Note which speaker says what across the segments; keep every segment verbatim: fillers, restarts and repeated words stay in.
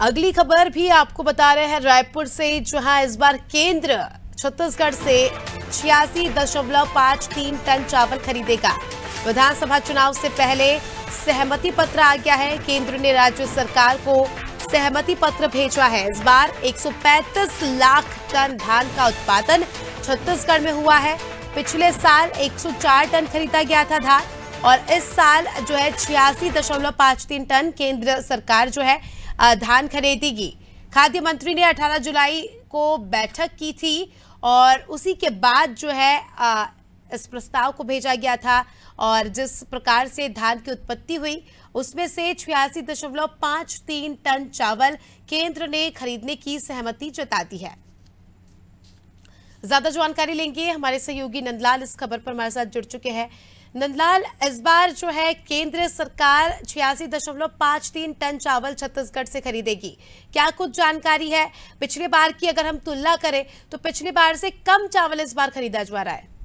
Speaker 1: अगली खबर भी आपको बता रहे हैं रायपुर से, जहां इस बार केंद्र छत्तीसगढ़ से छियासी दशमलव पाँच तीन टन चावल खरीदेगा। विधानसभा चुनाव से पहले सहमति पत्र आ गया है। केंद्र ने राज्य सरकार को सहमति पत्र भेजा है। इस बार एक सौ पैंतीस लाख टन धान का उत्पादन छत्तीसगढ़ में हुआ है। पिछले साल एक सौ चार टन खरीदा गया था धान, और इस साल जो है छियासी दशमलव पाँच तीन टन केंद्र सरकार जो है धान खरीदेगी। खाद्य मंत्री ने अठारह जुलाई को बैठक की थी और उसी के बाद जो है इस प्रस्ताव को भेजा गया था, और जिस प्रकार से धान की उत्पत्ति हुई उसमें से छियासी दशमलव पाँच तीन टन चावल केंद्र ने खरीदने की सहमति जता दी है। ज्यादा जानकारी लेंगे, हमारे सहयोगी नंदलाल इस खबर पर हमारे साथ जुड़ चुके हैं। नंदलाल, इस बार जो है केंद्र सरकार छियासी दशमलव पाँच तीन टन चावल छत्तीसगढ़ से खरीदेगी, क्या कुछ जानकारी है? पिछले बार की अगर हम तुलना करें तो पिछले बार से कम चावल इस बार खरीदा जा रहा है।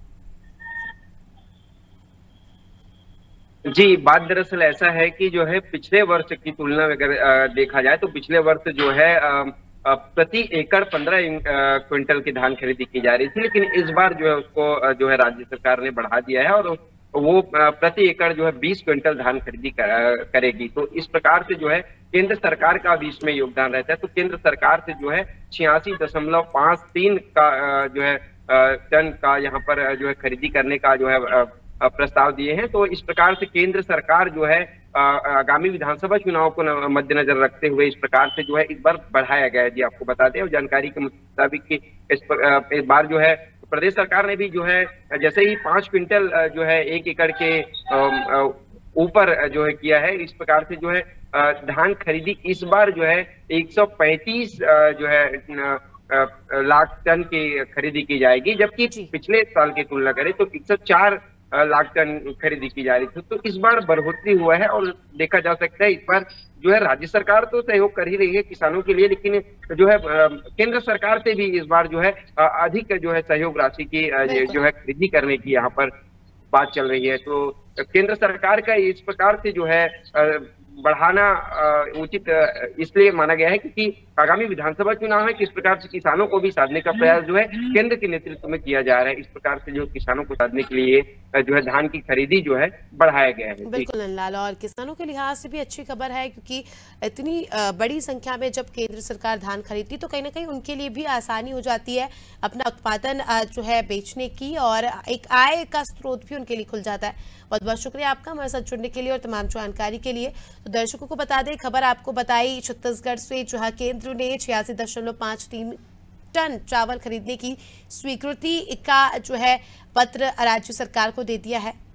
Speaker 2: जी, बात दरअसल ऐसा है कि जो है पिछले वर्ष की तुलना में अगर देखा जाए तो पिछले वर्ष जो है प्रति एकड़ पंद्रह क्विंटल की धान खरीदी की जा रही थी, लेकिन इस बार जो है उसको जो है राज्य सरकार ने बढ़ा दिया है और वो प्रति एकड़ जो है बीस क्विंटल धान खरीदी कर, करेगी। तो इस प्रकार से जो है केंद्र सरकार का भी इसमें योगदान रहता है। तो केंद्र सरकार से जो है छियासी दशमलव पाँच तीन का जो है टन का यहाँ पर जो है खरीदी करने का जो है प्रस्ताव दिए हैं। तो इस प्रकार से केंद्र सरकार जो है आगामी विधानसभा चुनाव को मद्देनजर रखते हुए इस प्रकार से जो है इस बार बढ़ाया गया है। जी, आपको बता दें और जानकारी के मुताबिक कि इस, पर, इस बार जो है प्रदेश सरकार ने भी जो है जैसे ही पांच क्विंटल जो है एक एकड़ के ऊपर जो है किया है, इस प्रकार से जो है धान खरीदी इस बार जो है एक सौ पैंतीस जो है लाख टन की खरीदी की जाएगी, जबकि पिछले साल की तुलना करें तो एक सौ चार लाख टन खरीदी की जा रही थी। तो इस बार बढ़ोतरी हुआ है और देखा जा सकता है इस बार जो है राज्य सरकार तो सहयोग कर ही रही है किसानों के लिए, लेकिन जो है केंद्र सरकार से भी इस बार जो है अधिक जो है सहयोग राशि की जो है खरीदी करने की यहाँ पर बात चल रही है। तो केंद्र सरकार का इस प्रकार से जो है बढ़ाना उचित इसलिए माना गया है क्योंकि आगामी विधानसभा चुनाव है, किस प्रकार से किसानों को भी साधने का प्रयास जो है केंद्र के नेतृत्व में किया जा रहा है। इस प्रकार से जो किसानों को साधने के लिए जो है धान की खरीदी जो है बढ़ाया गया है।
Speaker 1: बिल्कुल नंदलाल, और किसानों के लिहाज से भी अच्छी खबर है क्योंकि इतनी बड़ी संख्या में जब केंद्र सरकार धान खरीदती तो कहीं ना कहीं उनके लिए भी आसानी हो जाती है अपना उत्पादन जो है बेचने की, और एक आय का स्रोत भी उनके लिए खुल जाता है। बहुत बहुत शुक्रिया आपका हमारे साथ जुड़ने के लिए और तमाम जानकारी के लिए। तो दर्शकों को बता दें, खबर आपको बताई छत्तीसगढ़ से, जहां केंद्र ने छियासी दशमलव पाँच तीन टन चावल खरीदने की स्वीकृति का जो है पत्र राज्य सरकार को दे दिया है।